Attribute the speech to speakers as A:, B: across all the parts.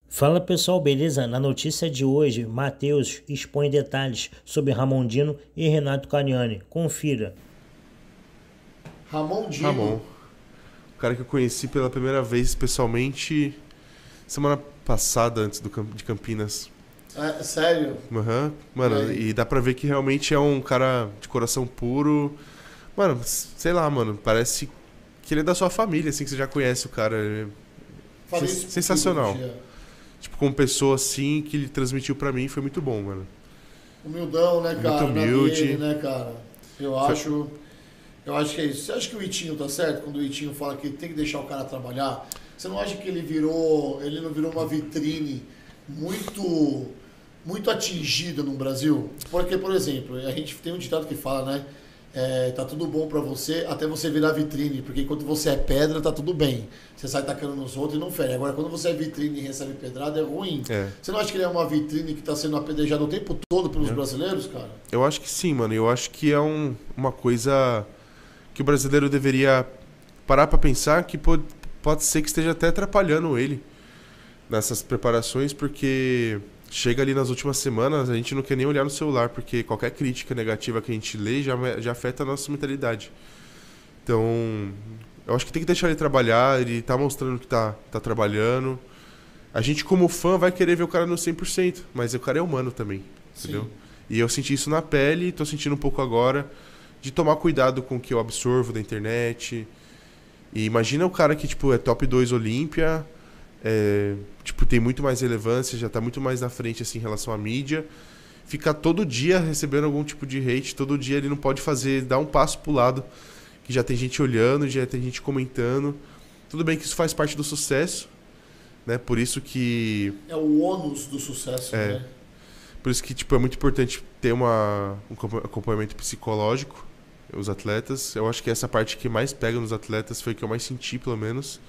A: Fala pessoal, beleza? Na notícia de hoje, Matheus expõe detalhes sobre Ramondino e Renato Cariani. Confira.
B: Ramon, o cara que eu conheci pela primeira vez pessoalmente semana passada, antes de Campinas.
C: É, sério?
B: Mano, e dá pra ver que realmente é um cara de coração puro. Mano, sei lá, mano, parece que ele é da sua família, assim, que você já conhece o cara.
C: Falei isso
B: Sensacional.
C: dia.
B: Tipo, como pessoa assim, que ele transmitiu pra mim, foi muito bom, mano.
C: Humildão, né, cara?
B: Muito humilde.
C: Dele, né, cara? Eu acho que é isso. Você acha que o Itinho tá certo quando o Itinho fala que tem que deixar o cara trabalhar? Você não acha que ele não virou uma vitrine muito atingida no Brasil? Porque, por exemplo, a gente tem um ditado que fala, né? Tá tudo bom pra você até você virar vitrine, porque enquanto você é pedra, tá tudo bem. Você sai tacando nos outros e não fere. Agora, quando você é vitrine e recebe pedrada, é ruim. Você não acha que ele é uma vitrine que tá sendo apedrejada o tempo todo pelos brasileiros, cara?
B: Eu acho que sim, mano. Eu acho que é uma coisa que o brasileiro deveria parar pra pensar, que pode ser que esteja até atrapalhando ele nessas preparações, porque chega ali nas últimas semanas, a gente não quer nem olhar no celular, porque qualquer crítica negativa que a gente lê já afeta a nossa mentalidade. Então, eu acho que tem que deixar ele trabalhar, ele tá mostrando que tá trabalhando. A gente, como fã, vai querer ver o cara no 100%, mas o cara é humano também, entendeu? E eu senti isso na pele, tô sentindo um pouco agora, de tomar cuidado com o que eu absorvo da internet. E imagina o cara que, tipo, é top 2 Olímpia, tipo, tem muito mais relevância, já tá muito mais na frente, assim, em relação à mídia. Ficar todo dia recebendo algum tipo de hate, todo dia ele não pode dar um passo pro lado, que já tem gente olhando, já tem gente comentando. Tudo bem que isso faz parte do sucesso, né? Por isso que...
C: É o ônus do sucesso, né?
B: Por isso que, tipo, é muito importante ter um acompanhamento psicológico, os atletas. Eu acho que essa parte que mais pega nos atletas foi que eu mais senti, pelo menos.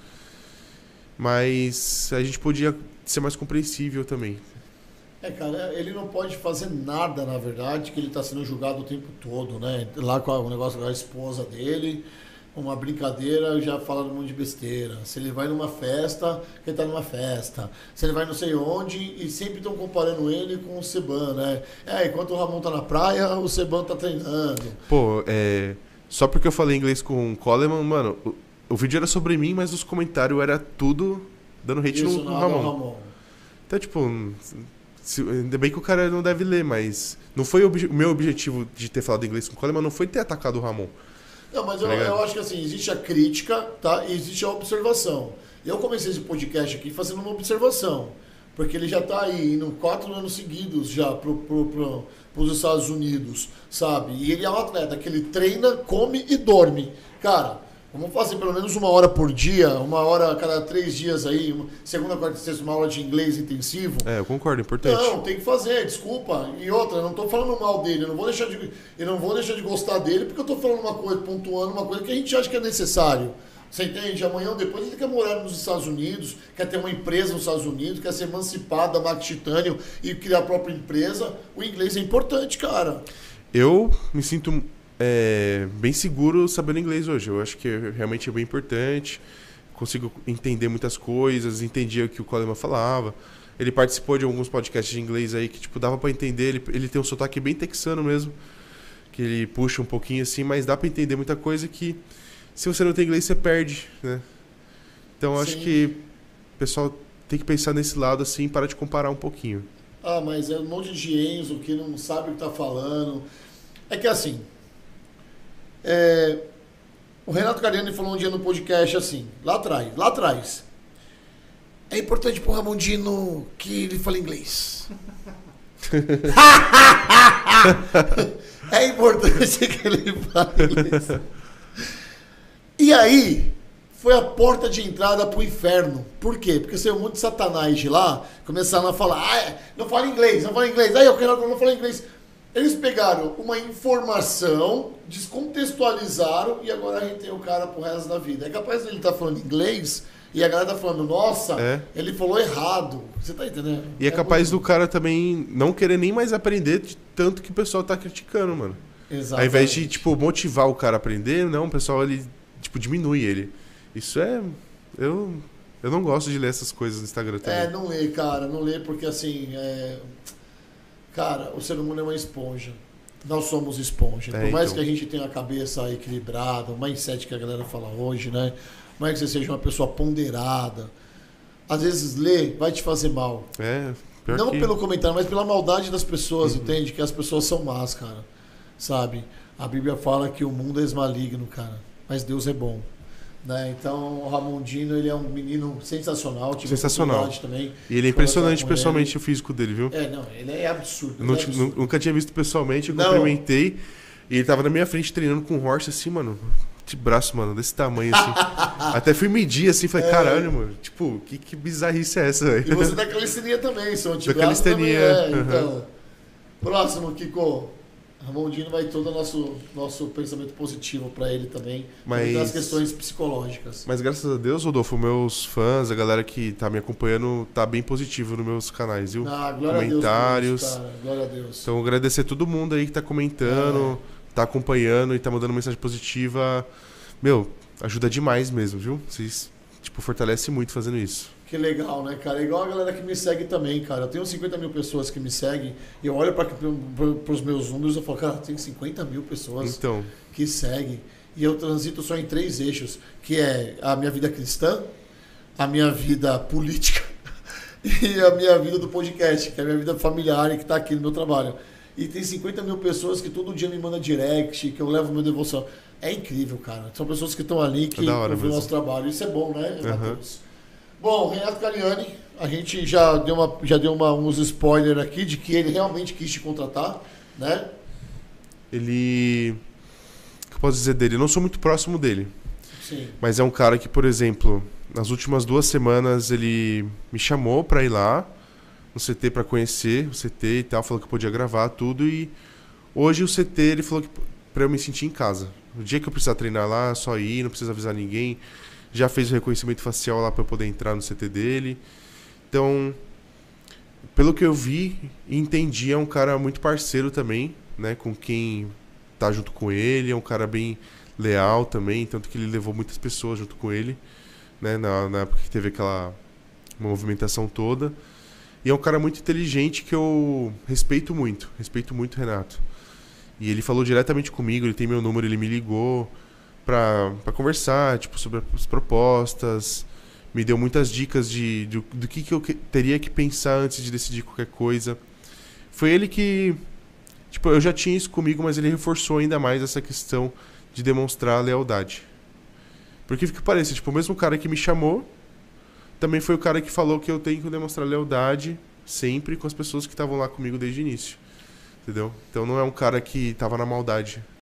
B: Mas a gente podia ser mais compreensível também.
C: Cara, ele não pode fazer nada, na verdade, que ele está sendo julgado o tempo todo, né? Lá com o negócio da esposa dele, uma brincadeira, já falando um monte de besteira. Se ele vai numa festa, que ele tá numa festa. Se ele vai não sei onde, e sempre estão comparando ele com o Seban, né? Enquanto o Ramon tá na praia, o Seban tá treinando.
B: Pô, só porque eu falei inglês com o Coleman, mano, o vídeo era sobre mim, mas os comentários era tudo dando hate no Ramon. Então, tipo, ainda bem que o cara não deve ler, mas não foi o meu objetivo de ter falado inglês com o Coleman, não foi ter atacado o Ramon.
C: Não, mas eu acho que assim, existe a crítica, tá? E existe a observação. Eu comecei esse podcast aqui fazendo uma observação, porque ele já está aí indo 4 anos seguidos já pros Estados Unidos, sabe? E ele é um atleta que ele treina, come e dorme. Cara, vamos fazer pelo menos 1 hora por dia, 1 hora a cada 3 dias aí, segunda, quarta e sexta, 1 aula de inglês intensivo.
B: Eu concordo, é importante.
C: Não, tem que fazer, desculpa. E outra, eu não tô falando mal dele, eu não vou deixar de gostar dele, porque eu tô falando uma coisa, pontuando uma coisa que a gente acha que é necessário. Você entende? Amanhã ou depois ele quer morar nos Estados Unidos, quer ter uma empresa nos Estados Unidos, quer ser emancipado da Max Titanium e criar a própria empresa. O inglês é importante, cara.
B: Eu me sinto bem seguro sabendo inglês hoje. Eu acho que realmente é bem importante. Consigo entender muitas coisas, entendia o que o Coleman falava. Ele participou de alguns podcasts de inglês aí que, tipo, dava pra entender. Ele tem um sotaque bem texano mesmo, que ele puxa um pouquinho assim, mas dá pra entender muita coisa que, se você não tem inglês, você perde, né? Então, acho que o pessoal tem que pensar nesse lado, assim, para de comparar um pouquinho.
C: Mas é um monte de Enzo que não sabe o que tá falando. É que, assim... O Renato Cariani falou um dia no podcast assim, lá atrás. É importante pro Ramondino que ele fale inglês. É importante que ele fale inglês. E aí, foi a porta de entrada pro inferno. Por quê? Porque saiu um monte de satanás de lá, começaram a falar, não fala inglês. Aí o Renato não fala inglês. Eles pegaram uma informação, descontextualizaram e agora a gente tem o cara pro resto da vida. É capaz de ele estar falando inglês e a galera tá falando, nossa, ele falou errado. Você tá entendendo?
B: E é capaz do cara também não querer nem mais aprender de tanto que o pessoal tá criticando, mano.
C: Exatamente.
B: Ao invés de, tipo, motivar o cara a aprender, não, o pessoal, ele, tipo, diminui ele. Isso Eu não gosto de ler essas coisas no Instagram também.
C: Não lê, cara. Não lê porque, assim, cara, o ser humano é uma esponja. Nós somos esponja. Por mais
B: então.
C: que a gente tenha a cabeça equilibrada, o mindset que a galera fala hoje, né? Por mais que você seja uma pessoa ponderada, às vezes ler vai te fazer mal.
B: Pior
C: não
B: que...
C: pelo comentário, mas pela maldade das pessoas, entende? Que as pessoas são más, cara. Sabe? A Bíblia fala que o mundo é maligno, cara. Mas Deus é bom. Né? Então, o Ramondino, ele é um menino sensacional.
B: Sensacional.
C: Também,
B: e ele é impressionante pessoalmente, o físico dele, viu?
C: Não, ele é absurdo.
B: Nunca tinha visto pessoalmente, eu cumprimentei. E ele tava na minha frente treinando com o Horst, assim, mano. De braço, mano, desse tamanho, assim. Até fui medir, assim, falei, caralho, mano. Tipo, que bizarrice é essa, velho?
C: E você da calistenia também, seu antibraço
B: da calistenia.
C: Também Então, próximo, Kiko. Ramondino vai todo o nosso pensamento positivo para ele também, das questões psicológicas.
B: Mas graças a Deus, Rodolfo, meus fãs, a galera que tá me acompanhando, tá bem positivo nos meus canais, viu?
C: Comentários. Glória a Deus.
B: Então, agradecer a todo mundo aí que tá comentando, tá acompanhando e tá mandando mensagem positiva. Meu, ajuda demais mesmo, viu? Vocês, fortalecem muito fazendo isso.
C: Que legal, né, cara? É igual a galera que me segue também, cara. Eu tenho 50 mil pessoas que me seguem e eu olho para os meus números e falo, cara, tem 50 mil pessoas que seguem. E eu transito só em 3 eixos, que é a minha vida cristã, a minha vida política e a minha vida do podcast, que é a minha vida familiar e que está aqui no meu trabalho. E tem 50 mil pessoas que todo dia me mandam direct, que eu levo meu devoção. É incrível, cara. São pessoas que estão ali, que ouvem o nosso trabalho. Isso é bom, né, Matheus? Bom, Renato Cariani, a gente já deu uns spoilers aqui de que ele realmente quis te contratar, né?
B: Ele... O que eu posso dizer dele? Eu não sou muito próximo dele.
C: Sim.
B: Mas é um cara que, por exemplo, nas últimas 2 semanas ele me chamou pra ir lá no CT pra conhecer o CT e tal, falou que eu podia gravar tudo e hoje o CT ele falou que pra eu me sentir em casa. No dia que eu precisar treinar lá, só ir, não precisa avisar ninguém. Já fez o reconhecimento facial lá para eu poder entrar no CT dele. Então, pelo que eu vi e entendi, é um cara muito parceiro também, né? Com quem tá junto com ele. É um cara bem leal também, tanto que ele levou muitas pessoas junto com ele, né? Na época que teve aquela movimentação toda. E é um cara muito inteligente que eu respeito muito o Renato. E ele falou diretamente comigo, ele tem meu número, ele me ligou pra conversar, sobre as propostas, me deu muitas dicas do que eu teria que pensar antes de decidir qualquer coisa. Foi ele que, eu já tinha isso comigo, mas ele reforçou ainda mais essa questão de demonstrar lealdade. Porque fica que pareça, o mesmo cara que me chamou, também foi o cara que falou que eu tenho que demonstrar lealdade sempre com as pessoas que estavam lá comigo desde o início. Entendeu? Então não é um cara que tava na maldade.